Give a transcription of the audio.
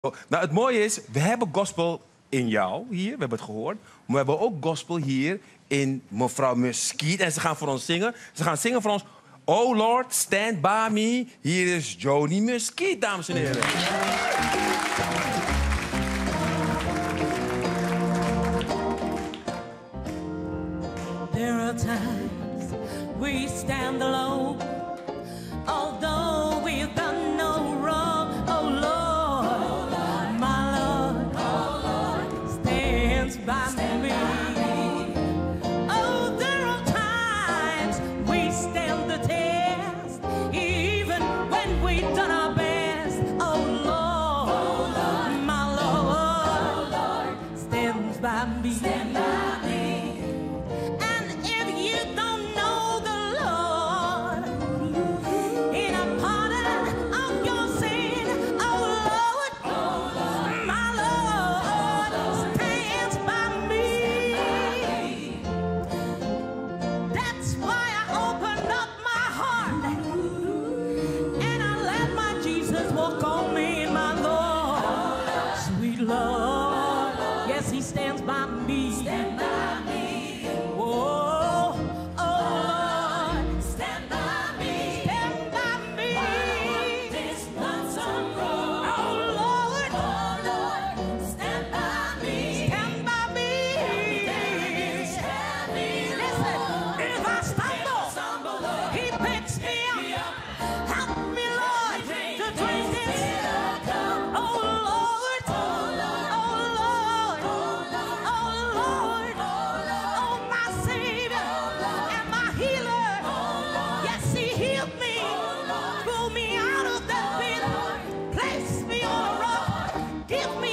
Nou, het mooie is, we hebben gospel in jou hier, we hebben het gehoord. Maar we hebben ook gospel hier in mevrouw Muskiet. En ze gaan voor ons zingen. Ze gaan zingen voor ons. Oh Lord, stand by me. Hier is Joni Muskiet, dames en heren. There are times we stand alone, although we've done no wrong. Oh Lord, my Lord, stands by me. Oh, there are times we stand the test, even when we've done our best. Oh Lord, my Lord, stands by me. Walk on me, my Lord, sweet Lord. Yes, He stands by me. Stand by me. Oh, oh Lord, stand by me. Stand by me. This lonesome road. Oh Lord, stand by me. Stand by me. Stand by me. Listen, if I stumble, He picks me up. Help me, Lord, to drink this. Give me